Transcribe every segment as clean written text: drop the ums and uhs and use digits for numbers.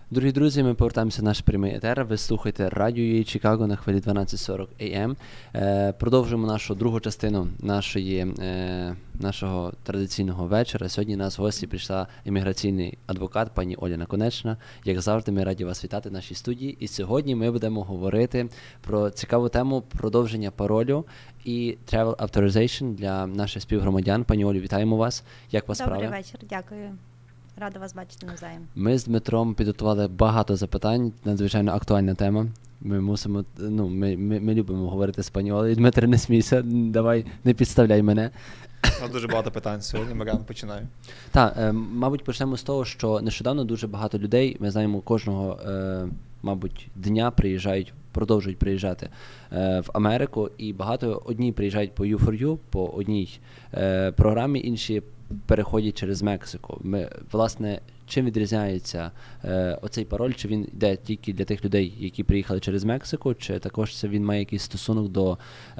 Дорогі друзі, ми повертаємося в наш прямий етер. Ви слухаєте радіо UA Чикаго на хвилі 1240 AM. Продовжуємо нашу другу частину нашого традиційного вечора. Сьогодні у нас в гості прийшла імміграційний адвокат пані Оля Наконечна. Як завжди, ми раді вас вітати в нашій студії. І сьогодні ми будемо говорити про цікаву тему продовження паролю і Travel Authorization для наших співгромадян. Пані Олю, вітаємо вас. Як вас справи? Добрий вечір, дякую. Рада вас бачити навзаєм. Ми з Дмитром підготували багато запитань, надзвичайно актуальна тема. Ми мусимо, ми любимо говорити з пані Олею. Дмитре, не смійся, давай, не підставляй мене. У нас дуже багато питань сьогодні, ми рано починаємо. Так, мабуть, почнемо з того, що нещодавно дуже багато людей, ми знаємо, кожного, мабуть, дня продовжують приїжджати в Америку, і багато одні приїжджають по U4U, по одній програмі, інші переходять через Мексику. Власне, чим відрізняється оцей пароль? Чи він йде тільки для тих людей, які приїхали через Мексику, чи також це він має якийсь стосунок до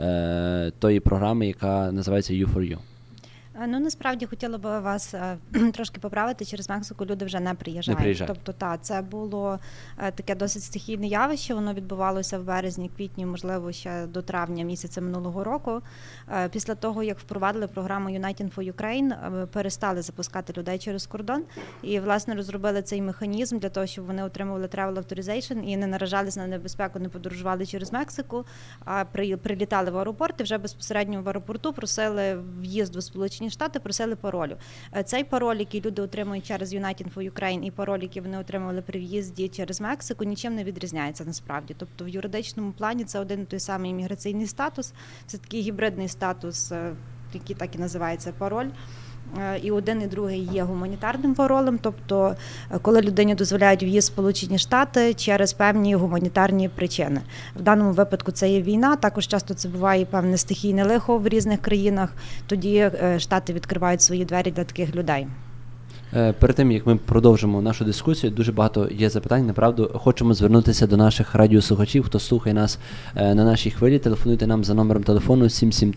тої програми, яка називається U4U? Ну, насправді, хотіла би вас трошки поправити, через Мексику люди вже не приїжджають. Тобто, це було таке досить стихійне явище, воно відбувалося в березні, квітні, можливо, ще до травня місяця минулого року. Після того, як впровадили програму United for Ukraine, перестали запускати людей через кордон і, власне, розробили цей механізм для того, щоб вони отримували Travel Authorization і не наражались на небезпеку, не подорожували через Мексику, а прилітали в аеропорт і вже безпосередньо в аеропорту просили в'їзд в Сполучені Штати, просили паролю. Цей пароль, який люди отримують через United for Ukraine, і пароль, який вони отримували при в'їзді через Мексику, нічим не відрізняється насправді. Тобто в юридичному плані це один і той самий імміграційний статус, це такий гібридний статус, який так і називається пароль. І один, і другий є гуманітарним паролем, тобто коли людині дозволяють в'їзд в Сполучені Штати через певні гуманітарні причини. В даному випадку це є війна, також часто це буває певне стихійне лихо в різних країнах, тоді Штати відкривають свої двері для таких людей. Перед тим, як ми продовжимо нашу дискусію, дуже багато є запитань. Направду, хочемо звернутися до наших радіослухачів, хто слухає нас на нашій хвилі. Телефонуйте нам за номером телефону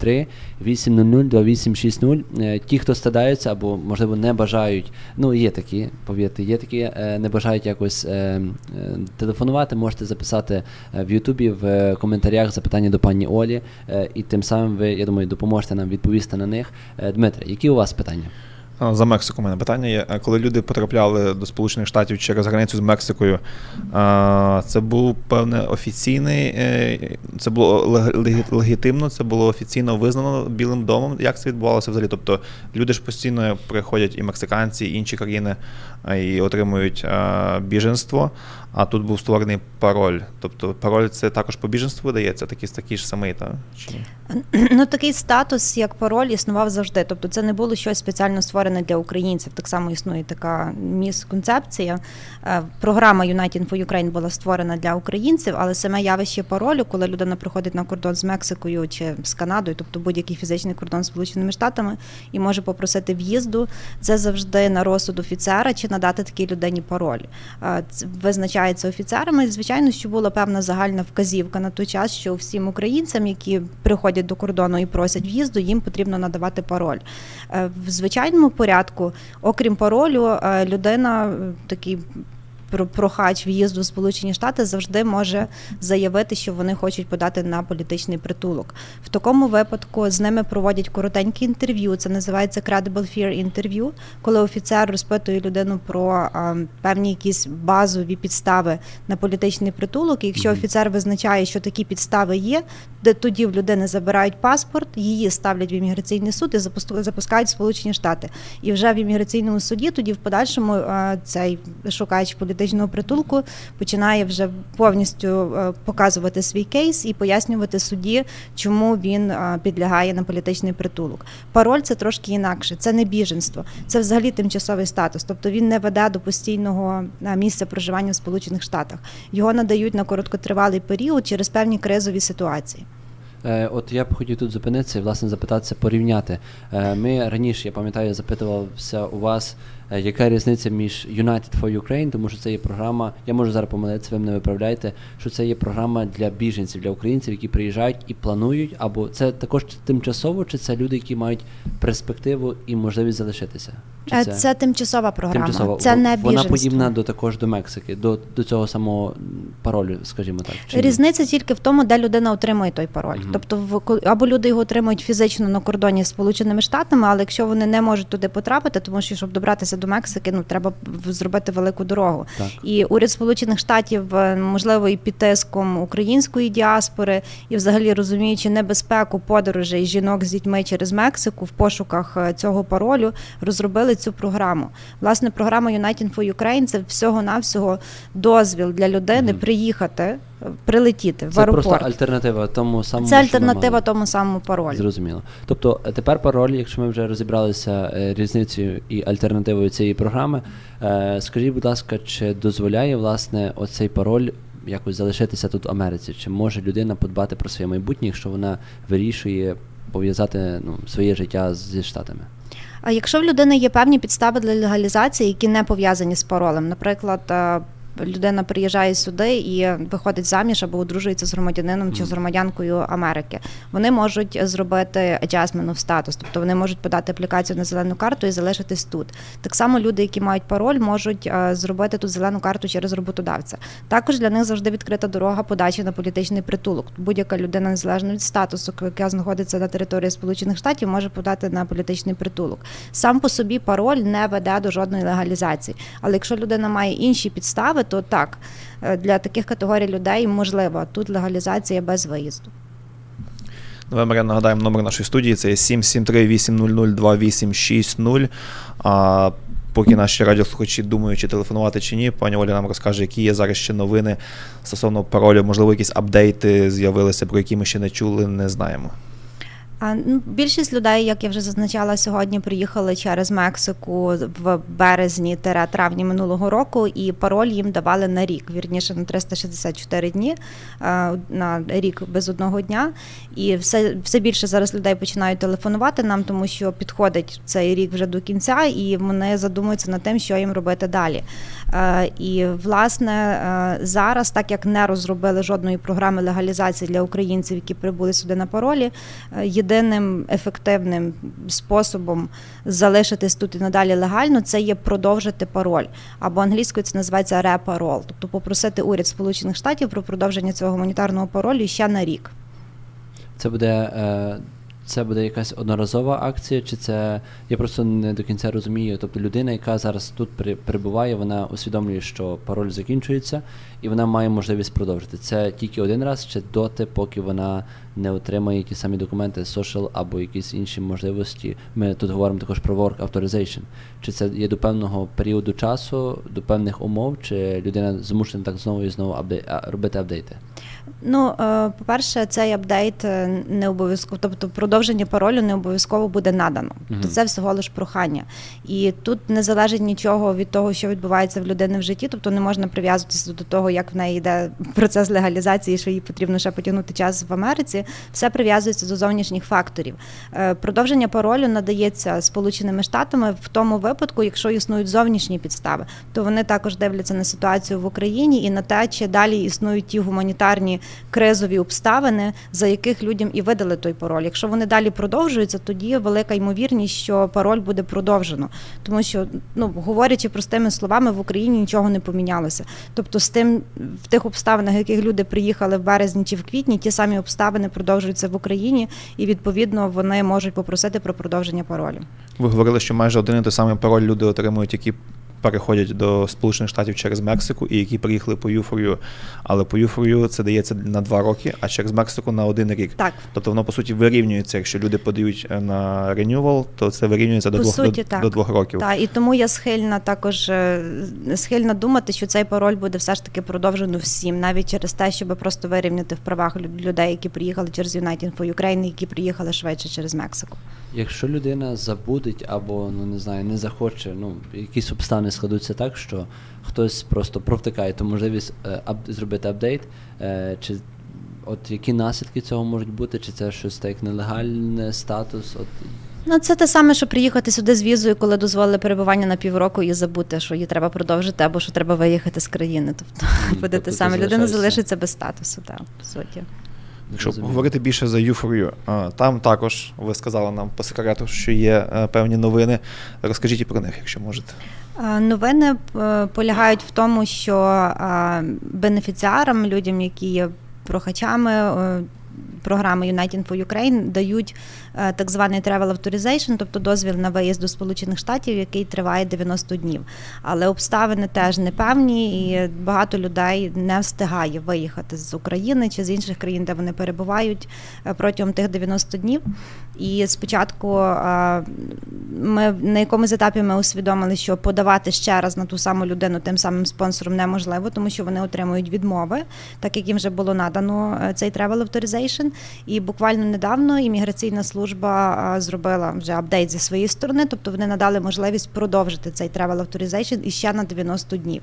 773-800-2860. Ті, хто стидаються або, можливо, не бажають, є такі, повірте, не бажають якось телефонувати, можете записати в Ютубі в коментарях запитання до пані Олі, і тим самим ви, я думаю, допоможете нам відповісти на них. Дмитре, які у вас питання? За Мексику у мене питання є. Коли люди потрапляли до Сполучених Штатів через границю з Мексикою, це був певне офіційний, це було легітимно, це було офіційно визнано Білим домом? Як це відбувалося взагалі? Тобто люди ж постійно приходять, і мексиканці, і інші країни, і отримують біженство, а тут був створений пароль. Тобто пароль це також по біженству видається, такий ж самий, так? Чи ні? Такий статус, як пароль, існував завжди. Тобто це не було щось спеціально створене для українців. Так само існує така місконцепція. Програма United for Ukraine була створена для українців, але саме явище паролю, коли людина приходить на кордон з Мексикою чи з Канадою, тобто будь-який фізичний кордон з Сполученими Штатами, і може попросити в'їзду, це завжди на розсуд офіцера, чи надати такій людині пароль. Визначається офіцерами. Звичайно, що була певна загальна вказівка на той час, що всім українцям, які приходять до кордону і просять в'їзду, їм потрібно надавати пароль. В звичайному порядку, окрім паролю, людина, такий прохач в'їзду в Сполучені Штати, завжди може заявити, що вони хочуть подати на політичний притулок. В такому випадку з ними проводять коротенькі інтерв'ю, це називається Credible Fear Interview, коли офіцер розпитує людину про певні якісь базові підстави на політичний притулок, і якщо офіцер визначає, що такі підстави є, тоді в людини забирають паспорт, її ставлять в імміграційний суд і запускають в Сполучені Штати. І вже в імміграційному суді тоді в подальшому цей шукач політичного притулку починає вже повністю показувати свій кейс і пояснювати судді, чому він підлягає на політичний притулок. Пароль – це трошки інакше, це не біженство, це взагалі тимчасовий статус, тобто він не веде до постійного місця проживання в Сполучених Штатах. Його надають на короткотривалий період через певні кризові ситуації. От я б хотів тут зупинитися і, власне, запитатися, порівняти. Ми раніше, я пам'ятаю, запитувався у вас, яка різниця між United for Ukraine, тому що це є програма, я можу зараз помилитися, ви мене виправляєте, що це є програма для біженців, для українців, які приїжджають і планують, або це також тимчасово, чи це люди, які мають перспективу і можливість залишитися? Це тимчасова програма, тимчасова. Це не біженство. Вона подібна також до Мексики, до цього самого паролю, скажімо так. Різниця тільки в тому, де людина отримує той пароль. Тобто або люди його отримують фізично на кордоні з Сполученими Штатами, але якщо вони не можуть туди потрапити, тому що, щоб добратися до Мексики, треба зробити велику дорогу. Так. І уряд Сполучених Штатів, можливо, і під тиском української діаспори, і взагалі розуміючи небезпеку подорожей жінок з дітьми через Мексику в пошуках цього паролю, розробили цю програму. Власне, програма United for Ukraine – це всього-навсього дозвіл для людини приїхати, прилетіти в аеропорт. Це просто альтернатива тому самому. Це альтернатива тому самому паролю. Зрозуміло. Тобто тепер пароль, якщо ми вже розібралися різницею і альтернативою цієї програми, скажіть, будь ласка, чи дозволяє, власне, оцей пароль якось залишитися тут в Америці? Чи може людина подбати про своє майбутнє, якщо вона вирішує пов'язати своє життя зі Штатами? А якщо в людини є певні підстави для легалізації, які не пов'язані з паролем, наприклад, людина приїжджає сюди і виходить заміж або одружується з громадянином чи з громадянкою Америки, вони можуть зробити adjustment of status, тобто вони можуть подати аплікацію на зелену карту і залишитись тут. Так само люди, які мають пароль, можуть зробити тут зелену карту через роботодавця. Також для них завжди відкрита дорога подачі на політичний притулок. Будь-яка людина, незалежно від статусу, яка знаходиться на території Сполучених Штатів, може подати на політичний притулок. Сам по собі пароль не веде до жодної легалізації. Але якщо людина має інші підстави, то так, для таких категорій людей можлива тут легалізація без виїзду. Давай, Мар'яна, нагадаємо номер нашої студії, це 773-800-2860. А поки наші радіослухачі думають, чи телефонувати, чи ні, пані Оля нам розкаже, які є зараз ще новини стосовно паролю, можливо, якісь апдейти з'явилися, про які ми ще не чули, не знаємо. Більшість людей, як я вже зазначала сьогодні, приїхали через Мексику в березні-травні минулого року, і пароль їм давали на рік, вірніше на 364 дні, на рік без одного дня. І все більше зараз людей починають телефонувати нам, тому що підходить цей рік вже до кінця, і вони задумуються над тим, що їм робити далі. І, власне, зараз, так як не розробили жодної програми легалізації для українців, які прибули сюди на паролі, єдиним ефективним способом залишитись тут і надалі легально – це є продовжити пароль. Або англійською це називається re-parole, тобто попросити уряд Сполучених Штатів про продовження цього гуманітарного паролю ще на рік. Це буде якась одноразова акція, чи це, я просто не до кінця розумію, тобто людина, яка зараз тут перебуває, вона усвідомлює, що пароль закінчується, і вона має можливість продовжити. Це тільки один раз, чи доти, поки вона не отримає ті самі документи, social або якісь інші можливості. Ми тут говоримо також про work authorization. Чи це є до певного періоду часу, до певних умов, чи людина змушена так знову і знову робити апдейти? По-перше, цей апдейт не обов'язково, тобто продовження паролю не обов'язково буде надано. Тобто це всього лиш прохання. І тут не залежить нічого від того, що відбувається в людини в житті, тобто не можна прив'язуватися до того, як в неї йде процес легалізації, що їй потрібно ще потягнути час в Америці. Все прив'язується до зовнішніх факторів. Продовження паролю надається Сполученими Штатами в тому випадку, якщо існують зовнішні підстави, то вони також дивляться на ситуацію в Україні і на те, чи далі існують ті гуманітарні кризові обставини, за яких людям і видали той пароль. Якщо вони далі продовжуються, тоді велика ймовірність, що пароль буде продовжено. Тому що, говорячи простими словами, в Україні нічого не помінялося. Тобто в тих обставинах, в яких люди приїхали в березні чи в квітні, ті самі обставини продовжуються в Україні, і, відповідно, вони можуть попросити про продовження паролю. Ви говорили, що майже один і той самий пароль люди отримують, які переходять до Сполучених Штатів через Мексику і які приїхали по U4U. Але по U4U це дається на 2 роки, а через Мексику на 1 рік. Так. Тобто воно, по суті, вирівнюється. Якщо люди подають на renewal, то це вирівнюється до 2 років. Так, і тому я схильна думати, що цей пароль буде все ж таки продовжено всім, навіть через те, щоб просто вирівняти в правах людей, які приїхали через United for Ukraine, які приїхали швидше через Мексику. Якщо людина забудеть або, не захоче, якісь обставини складуться так, що хтось просто провтикає ту можливість зробити апдейт, чи які наслідки цього можуть бути, чи це щось так нелегальний статус? Ну, це те саме, що приїхати сюди з візою, коли дозволили перебування на півроку і забути, що її треба продовжити, або що треба виїхати з країни. Тобто буде те саме. Людина залишиться без статусу, так, по суті. Якщо говорити більше за U4U, там також, ви сказали нам по секрету, що є певні новини. Розкажіть і про них, якщо можете. Новини полягають в тому, що бенефіціарам, людям, які є прохачами програми United for Ukraine, дають так званий travel authorization, тобто дозвіл на виїзд до Сполучених Штатів, який триває 90 днів. Але обставини теж непевні, і багато людей не встигає виїхати з України чи з інших країн, де вони перебувають протягом тих 90 днів. І спочатку на якомусь етапі ми усвідомили, що подавати ще раз на ту саму людину тим самим спонсором неможливо, тому що вони отримують відмови, так як їм вже було надано цей travel authorization. І буквально недавно імміграційна служба зробила вже апдейт зі своєї сторони, тобто вони надали можливість продовжити цей travel authorization іще на 90 днів.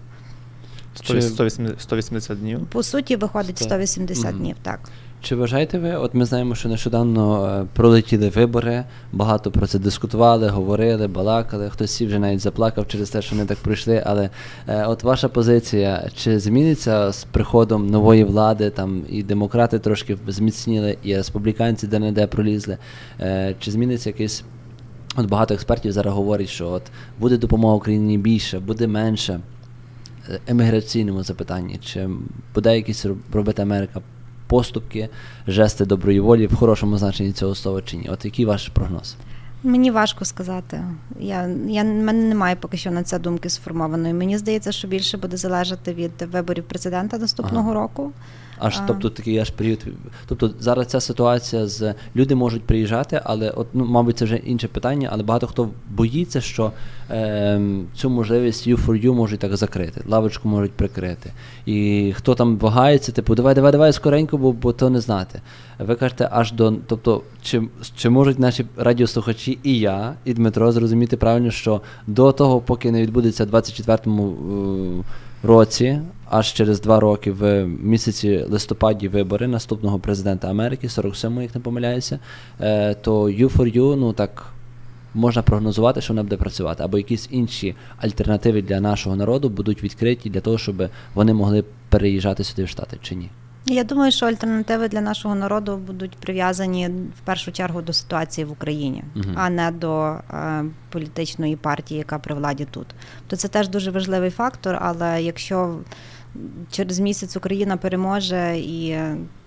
180 днів? По суті, виходить 180 днів, так. Чи вважаєте ви, от ми знаємо, що нещодавно пролетіли вибори, багато про це дискутували, говорили, балакали, хтось вже навіть заплакав через те, що вони так пройшли, але от ваша позиція, чи зміниться з приходом нової влади, там і демократи трошки зміцніли, і республіканці де-не-де пролізли, чи зміниться якийсь, от багато експертів зараз говорять, що от буде допомога Україні більше, буде менше, еміграційному запитанні, чи буде якісь робити Америка поступки, жести доброї волі в хорошому значенні цього слова чи ні? От який ваш прогноз? Мені важко сказати. В мене немає поки що на це думки сформованої. Мені здається, що більше буде залежати від виборів президента наступного року. Тобто такий аж період. Тобто зараз ця ситуація з люди можуть приїжджати, але от, мабуть, це вже інше питання, але багато хто боїться, що цю можливість U4U можуть так закрити, лавочку можуть прикрити. І хто там вагається, типу, давай скоренько, бо то не знати. Ви кажете, аж до, тобто, чи можуть наші радіослухачі і я, і Дмитро зрозуміти правильно, що до того, поки не відбудеться в 24-му році, аж через 2 роки в місяці листопаді вибори наступного президента Америки, 47-го, як не помиляюся, то U4U, так, можна прогнозувати, що вона буде працювати, або якісь інші альтернативи для нашого народу будуть відкриті для того, щоб вони могли переїжджати сюди в Штати, чи ні? Я думаю, що альтернативи для нашого народу будуть прив'язані в першу чергу до ситуації в Україні, а не до політичної партії, яка при владі тут. То це теж дуже важливий фактор, але якщо через місяць Україна переможе і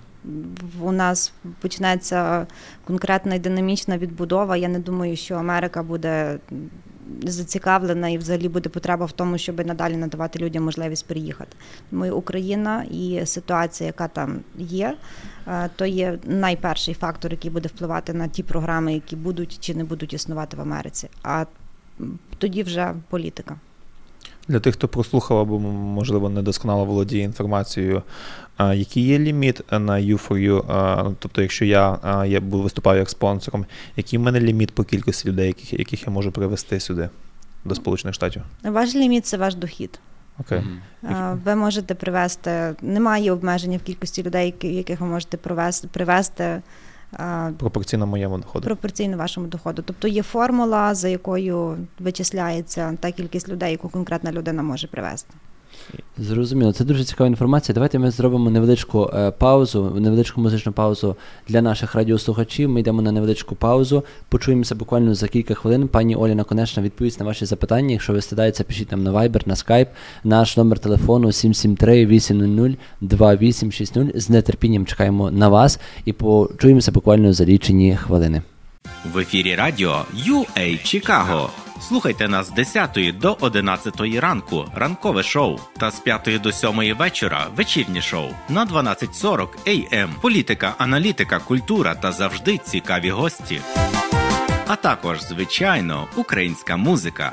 у нас почнеться конкретна і динамічна відбудова, я не думаю, що Америка буде зацікавлена і взагалі буде потреба в тому, щоб надалі надавати людям можливість переїхати. Тому Україна і ситуація, яка там є, то є найперший фактор, який буде впливати на ті програми, які будуть чи не будуть існувати в Америці. А тоді вже політика. Для тих, хто прослухав або, можливо, недосконало володіє інформацією, який є ліміт на U4U, тобто якщо я виступаю як спонсором, який в мене ліміт по кількості людей, яких я можу привезти сюди, до Сполучених Штатів? Ваш ліміт – це ваш дохід. Okay. Ви можете привезти, немає обмеження в кількості людей, яких ви можете привезти. Пропорційно моєму доходу. Пропорційно вашому доходу. Тобто є формула, за якою вичисляється та кількість людей, яку конкретна людина може привезти. Зрозуміло, це дуже цікава інформація. Давайте ми зробимо невеличку паузу, невеличку музичну паузу для наших радіослухачів. Ми йдемо на невеличку паузу, почуємося буквально за кілька хвилин. Пані Оля Наконечна відповість на ваші запитання. Якщо ви стидаєтеся, пишіть нам на Viber, на Skype. Наш номер телефону 773-800-2860. З нетерпінням чекаємо на вас і почуємося буквально за лічені хвилини. В ефірі радіо UA Чикаго. Слухайте нас з 10 до 11 ранку – ранкове шоу, та з 5 до 7 вечора – вечірнє шоу. На 12:40 AM – політика, аналітика, культура та завжди цікаві гості. А також, звичайно, українська музика.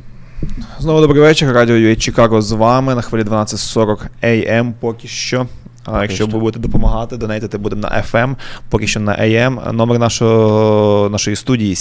Знову добрий вечір. Радіо UA Чикаго з вами на хвилі 12:40 AM поки що. А якщо ви будете допомагати, донейтити будемо на FM, поки що на AM. Номер нашої студії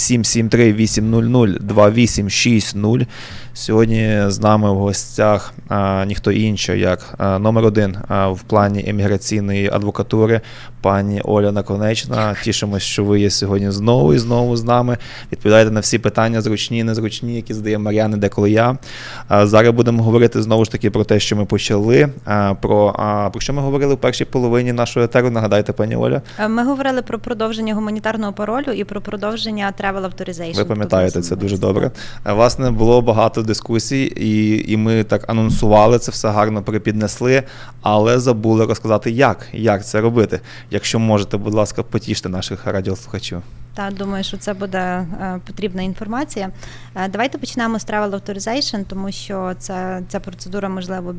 773-800-2860. Сьогодні з нами в гостях ніхто інший, як номер 1 в плані імміграційної адвокатури, пані Оля Наконечна. Тішимось, що ви є сьогодні знову і знову з нами. Відповідаєте на всі питання, зручні, незручні, які задає Мар'яна, деколи я. Зараз будемо говорити знову ж таки про те, що ми почали. Про що ми говорили в першій половині нашого етеру? Нагадайте, пані Оля. Ми говорили про продовження гуманітарного паролю і про продовження travel authorization. Ви пам'ятаєте, це дуже добре. Власне, було багато дискусій, і ми так анонсували, це все гарно припіднесли, але забули розказати, як це робити. Якщо можете, будь ласка, потіште наших радіослухачів. Так, думаю, що це буде потрібна інформація. Давайте почнемо з Travel Authorization, тому що ця процедура, можливо,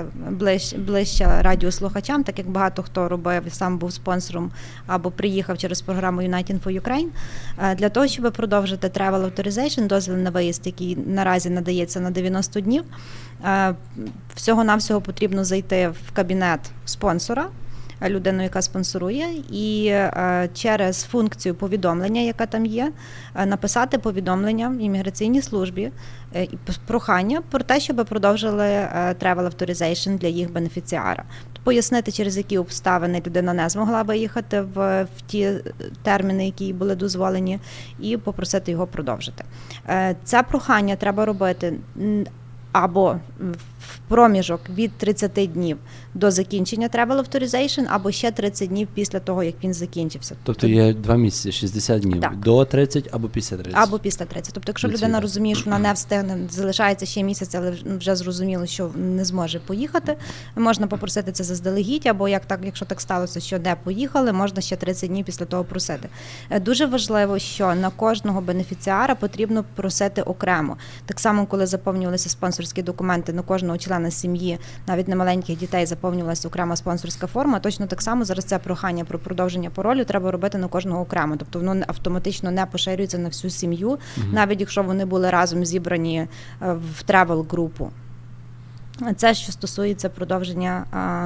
ближче радіослухачам, так як багато хто робив, сам був спонсором або приїхав через програму United for Ukraine. Для того, щоб продовжити Travel Authorization, дозвіл на виїзд, який наразі надається на 90 днів, всього-навсього потрібно зайти в кабінет спонсора, людину, яка спонсорує, і через функцію повідомлення, яка там є, написати повідомлення імміграційній службі і прохання про те, щоб продовжили travel authorization для їх бенефіціара. Пояснити, через які обставини людина не змогла виїхати в ті терміни, які були дозволені, і попросити його продовжити. Це прохання треба робити або в проміжок від 30 днів до закінчення travel authorization, або ще 30 днів після того, як він закінчився. Тобто є 2 місяці, 60 днів, так. До 30 або після 30? Або після 30. Тобто, якщо людина розуміє, що вона не встигне, залишається ще місяць, але вже зрозуміло, що не зможе поїхати, можна попросити це заздалегідь, або якщо так сталося, що не поїхали, можна ще 30 днів після того просити. Дуже важливо, що на кожного бенефіціара потрібно просити окремо. Так само, коли заповнювалися спонсорські документи на кожного члена сім'ї, навіть на маленьких дітей заповнювалася окрема спонсорська форма, точно так само зараз це прохання про продовження паролю треба робити на кожного окремо. Тобто воно автоматично не поширюється на всю сім'ю, навіть якщо вони були разом зібрані в тревел-групу. Це що стосується продовження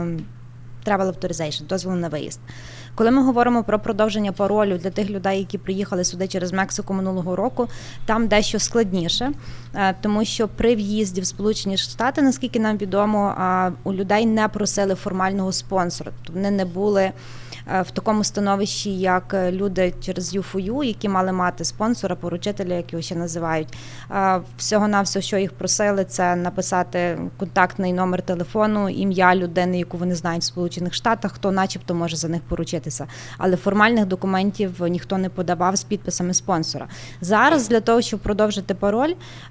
travel authorization, дозволу на виїзд. Коли ми говоримо про продовження паролю для тих людей, які приїхали сюди через Мексику минулого року, там дещо складніше, тому що при в'їзді в Сполучені Штати, наскільки нам відомо, у людей не просили формального спонсора. Тобто вони не були в такому становищі, як люди через U4U, які мали мати спонсора, поручителя, як його ще називають. Всього-навсього, що їх просили, це написати контактний номер телефону, ім'я людини, яку вони знають в Сполучених Штатах, хто начебто може за них поручитися. Але формальних документів ніхто не подавав з підписами спонсора. Зараз для того, щоб продовжити пароль,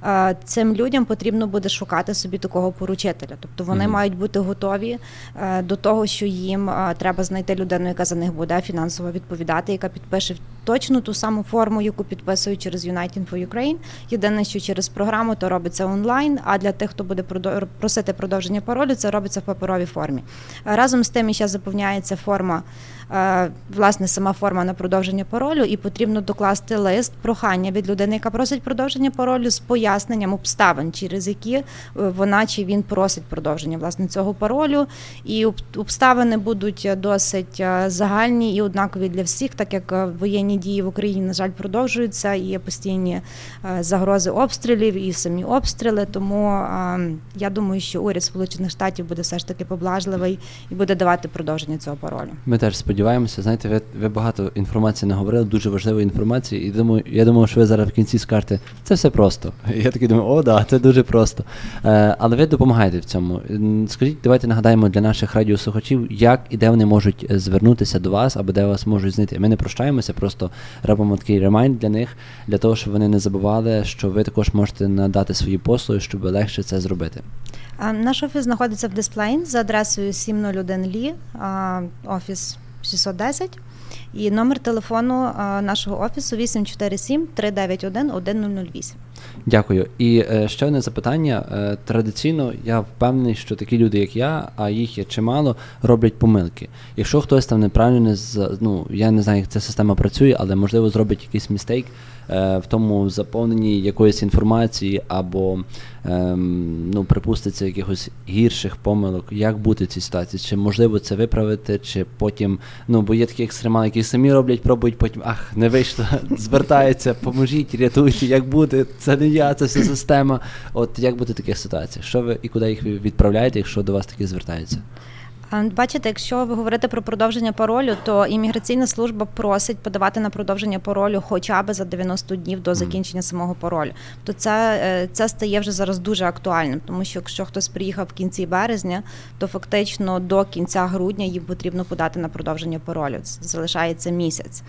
цим людям потрібно буде шукати собі такого поручителя. Тобто вони мають бути готові до того, що їм треба знайти людину, яка за них буде фінансово відповідати, яка підпише точно ту саму форму, яку підписують через United for Ukraine. Єдине, що через програму то робиться онлайн, а для тих, хто буде просити продовження паролю, це робиться в паперовій формі. Разом з тим ще заповняється форма, власне, сама форма на продовження паролю, і потрібно докласти лист прохання від людини, яка просить продовження паролю, з поясненням обставин, через які вона чи він просить продовження, власне, цього паролю. І обставини будуть досить загальні і однакові для всіх, так як воєнні дії в Україні, на жаль, продовжуються, і є постійні загрози обстрілів і самі обстріли, тому я думаю, що уряд Сполучених Штатів буде все ж таки поблажливий і буде давати продовження цього паролю. Ми теж сподіваємося. Знаєте, ви багато інформації наговорили, дуже важливої інформації, і я думаю, що ви зараз в кінці скажете, це все просто. Я такий думаю, да, це дуже просто. Але ви допомагаєте в цьому. Скажіть, давайте нагадаємо для наших радіослухачів, як і де вони можуть звернутися до вас, або де вас можуть знайти. Ми не прощаємося, просто робимо такий ремайнд для них, для того, щоб вони не забували, що ви також можете надати свої послуги, щоб легше це зробити. Наш офіс знаходиться в Десплейн за адресою 701 Лі, офіс 610. І номер телефону нашого офісу 847-391-1008. Дякую. І ще одне запитання. Традиційно я впевнений, що такі люди, як я, а їх є чимало, роблять помилки. Якщо хтось там неправильно, я не знаю, як ця система працює, але можливо зробить якийсь містейк, в тому заповненні якоїсь інформації або припуститься якихось гірших помилок, як бути в цій ситуації? Чи можливо це виправити, чи потім, бо є такі екстремали, які самі роблять, пробують, потім, не вийшло, звертаються, поможіть, рятуйте, як бути, це не я, це вся система. От як бути в таких ситуаціях? Що ви і куди їх відправляєте, якщо до вас такі звертаються? Бачите, якщо ви говорите про продовження паролю, то імміграційна служба просить подавати на продовження паролю хоча б за 90 днів до закінчення самого паролю. То це стає вже зараз дуже актуальним, тому що якщо хтось приїхав в кінці березня, то фактично до кінця грудня їм потрібно подати на продовження паролю. Це залишається місяць.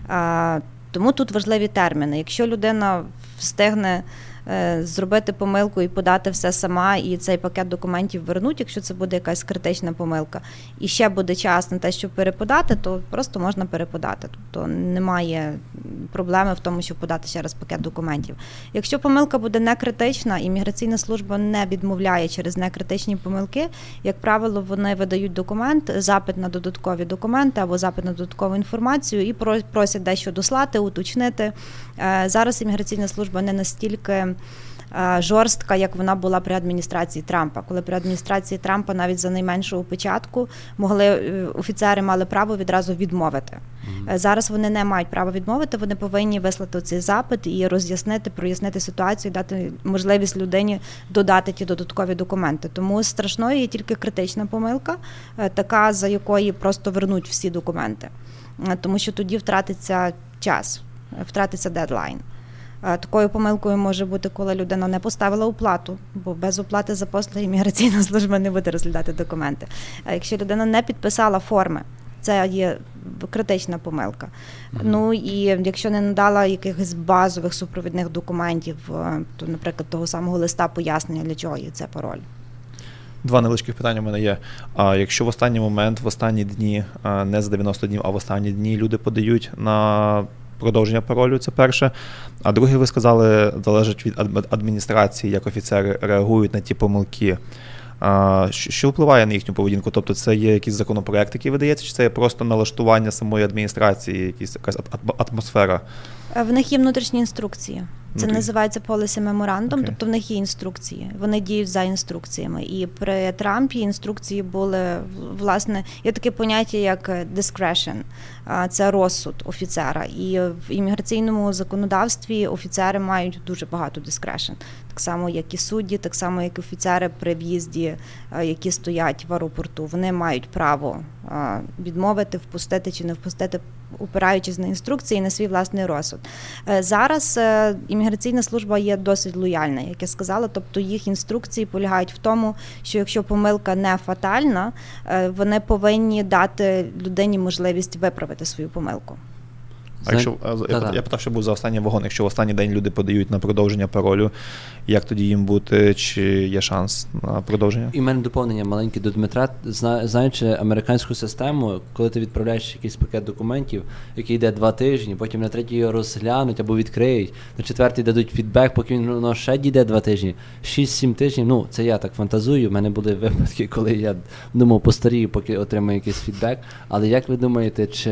Тому тут важливі терміни. Якщо людина встигне зробити помилку і подати все сама, і цей пакет документів вернуть, якщо це буде якась критична помилка, і ще буде час на те, щоб переподати, то просто можна переподати. Тобто немає проблеми в тому, щоб подати ще раз пакет документів. Якщо помилка буде не критична, імміграційна служба не відмовляє через некритичні помилки, як правило, вони видають документ, запит на додаткові документи або запит на додаткову інформацію і просять дещо дослати, уточнити. Зараз імміграційна служба не настільки жорстка, як вона була при адміністрації Трампа. Коли при адміністрації Трампа навіть за найменшу опечатку офіцери мали право відразу відмовити. Зараз вони не мають права відмовити, вони повинні вислати цей запит і прояснити ситуацію, дати можливість людині додати ті додаткові документи. Тому страшною є тільки критична помилка, така, за якої просто вернуть всі документи. Тому що тоді втратиться час, втратиться дедлайн. Такою помилкою може бути, коли людина не поставила оплату, бо без оплати за послуги імміграційна служба не буде розглядати документи. А якщо людина не підписала форми, це є критична помилка. Ну і якщо не надала якихось базових супровідних документів, то, наприклад, того самого листа пояснення, для чого є це пароль. Два невеличких питання в мене є. Якщо в останній момент, в останні дні, не за 90 днів, а в останні дні люди подають на продовження паролю, це перше. А друге, ви сказали, залежить від адміністрації, як офіцери реагують на ті помилки. Що впливає на їхню поведінку? Тобто це є якийсь законопроект, який видається, чи це є просто налаштування самої адміністрації, якась атмосфера? В них є внутрішні інструкції. Це називається policy memorandum, тобто в них є інструкції. Вони діють за інструкціями. І при Трампі інструкції були, власне, є таке поняття, як discretion. Це розсуд офіцера. І в імміграційному законодавстві офіцери мають дуже багато discretion. Так само, як і судді, так само, як і офіцери при в'їзді, які стоять в аеропорту. Вони мають право відмовити, впустити чи не впустити, опираючись на інструкції і на свій власний розсуд. Зараз імміграційна служба є досить лояльна, як я сказала, тобто їх інструкції полягають в тому, що якщо помилка не фатальна, вони повинні дати людині можливість виправити свою помилку. А якщо, я питав, що був за останній вагон, якщо в останній день люди подають на продовження паролю, як тоді їм бути, чи є шанс на продовження? І в мене доповнення маленьке до Дмитра. Знаючи американську систему, коли ти відправляєш якийсь пакет документів, який йде 2 тижні, потім на 3-й його розглянуть або відкриють, на 4-й дадуть фідбек, поки він ще дійде 2 тижні, 6-7 тижнів, це я так фантазую, в мене були випадки, коли я думав постарію, поки отримаю якийсь фідбек, але як ви думаєте, чи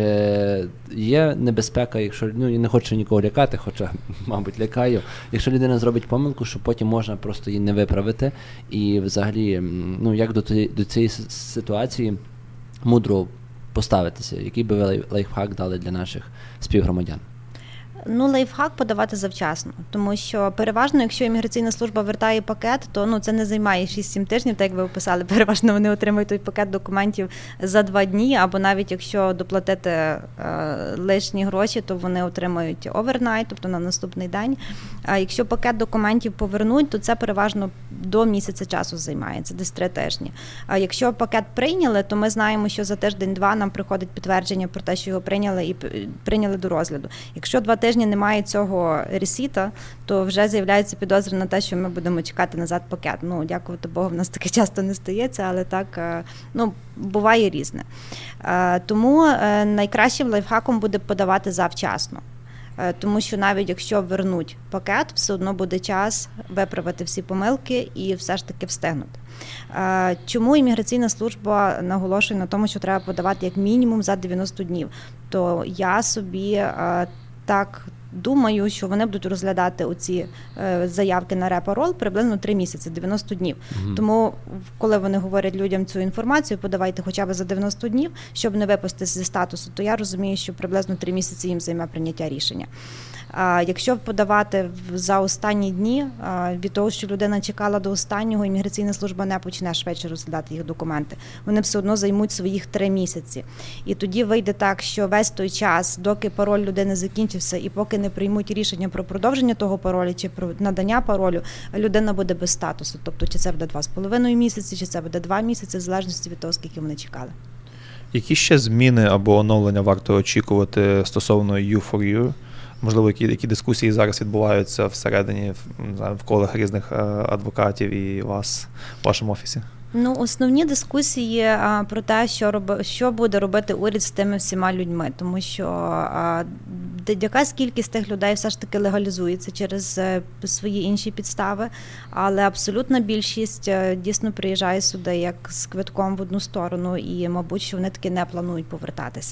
є небезпека, якщо, я не хочу нікого лякати, хоча, мабуть, лякаю, якщо людина зробить помилку, що потім можна просто її не виправити, і взагалі, як до цієї ситуації мудро поставитися, який би ви лайфхак дали для наших співгромадян? Лайфхак подавати завчасно, тому що переважно, якщо імміграційна служба вертає пакет, то це не займає 6-7 тижнів, так як ви описали, переважно вони отримують той пакет документів за 2 дні, або навіть якщо доплатити лишні гроші, то вони отримують овернайт, тобто на наступний день. А якщо пакет документів повернуть, то це переважно до місяця часу займає, це десь 3 тижні. А якщо пакет прийняли, то ми знаємо, що за тиждень-два нам приходить підтвердження про те, що його прийняли і прийняли до розгляду. Якщо 2 тижні немає цього ресіта, то вже з'являється підозра на те, що ми будемо чекати назад пакет. Дякувати Богу, в нас таке часто не стається, але так, буває різне. Тому найкращим лайфхаком буде подавати завчасно. Тому що навіть якщо вернуть пакет, все одно буде час виправити всі помилки і все ж таки встигнути. Чому імміграційна служба наголошує на тому, що треба подавати як мінімум за 90 днів? То я собі так думаю, що вони будуть розглядати оці заявки на репарол приблизно 3 місяці, 90 днів. Тому, коли вони говорять людям цю інформацію, подавайте хоча б за 90 днів, щоб не випустити зі статусу, то я розумію, що приблизно 3 місяці їм займе прийняття рішення. Якщо подавати за останні дні, від того, що людина чекала до останнього, імміграційна служба не почне швидше розглядати їх документи. Вони все одно займуть своїх 3 місяці. І тоді вийде так, що весь той час, доки пароль людини закінчився і поки не приймуть рішення про продовження того паролю чи про надання паролю, людина буде без статусу. Тобто, чи це буде 2,5 місяці, чи це буде 2 місяці, в залежності від того, скільки вони чекали. Які ще зміни або оновлення варто очікувати стосовно U4U? Можливо, які дискусії зараз відбуваються всередині, в колах різних адвокатів і вас в вашому офісі? Ну, основні дискусії про те, що буде робити уряд з тими всіма людьми, тому що якась кількість тих людей все ж таки легалізується через свої інші підстави, але абсолютна більшість дійсно приїжджає сюди як з квитком в одну сторону і, мабуть, що вони таки не планують повертатися.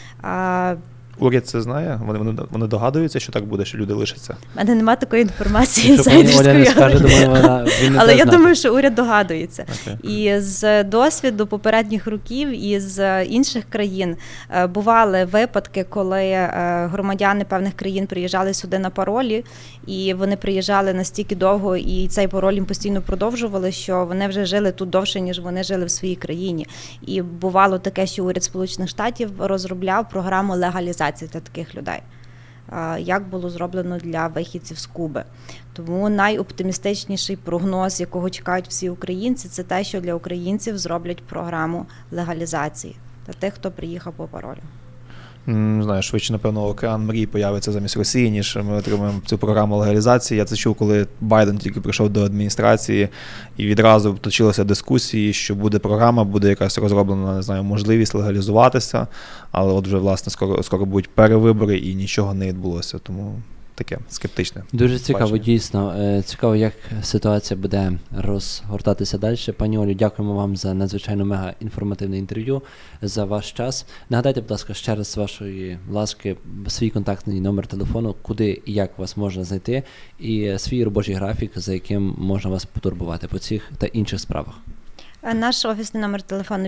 Уряд це знає? Вони догадуються, що так буде, що люди лишаться? У мене немає такої інформації інсайдерської. Але я думаю, що уряд догадується. Okay. І з досвіду попередніх років і з інших країн бували випадки, коли громадяни певних країн приїжджали сюди на паролі, і вони приїжджали настільки довго, і цей пароль їм постійно продовжували, що вони вже жили тут довше, ніж вони жили в своїй країні. І бувало таке, що уряд Сполучених Штатів розробляв програму легалізації для таких людей, як було зроблено для вихідців з Куби. Тому найоптимістичніший прогноз, якого чекають всі українці, це те, що для українців зроблять програму легалізації для тих, хто приїхав по паролю. Не знаю, швидше, напевно, океан мрій появиться замість Росії, ніж ми отримаємо цю програму легалізації. Я це чув, коли Байден тільки прийшов до адміністрації, і відразу точилися дискусії, що буде програма, буде якась розроблена, не знаю, можливість легалізуватися, але от вже, власне, скоро будуть перевибори і нічого не відбулося, тому таке скептичне. Дуже цікаво, дійсно. Цікаво, як ситуація буде розгортатися далі. Пані Олю, дякуємо вам за надзвичайно мега-інформативне інтерв'ю, за ваш час. Нагадайте, будь ласка, ще раз з вашої ласки свій контактний номер телефону, куди і як вас можна знайти, і свій робочий графік, за яким можна вас потурбувати по цих та інших справах. Наш офісний номер телефону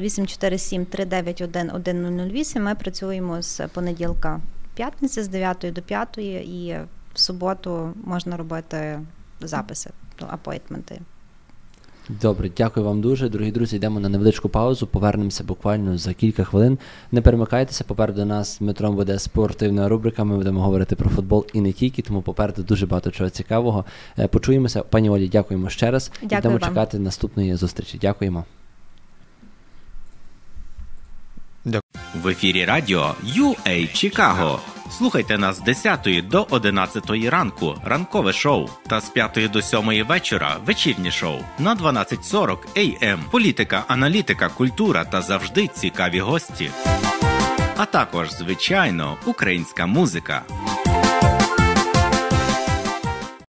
847-391-1008. Ми працюємо з понеділка п'ятниці з 9 до 5, і в суботу можна робити записи, апойтменти. Добре, дякую вам дуже. Дорогі друзі, йдемо на невеличку паузу, повернемося буквально за кілька хвилин. Не перемикайтеся, попереду нас Дмитром буде спортивна рубрика, ми будемо говорити про футбол і не тільки, тому попереду дуже багато чого цікавого. Почуємося. Пані Олі, дякуємо ще раз. Дякую Йдемо вам. чекати наступної зустрічі. Дякуємо. В ефірі радіо UA Чикаго. Слухайте нас з 10 до 11 ранку, ранкове шоу, та з 5 до 7 вечора вечірнє шоу на 12:40 AM. Політика, аналітика, культура та завжди цікаві гості. А також, звичайно, українська музика.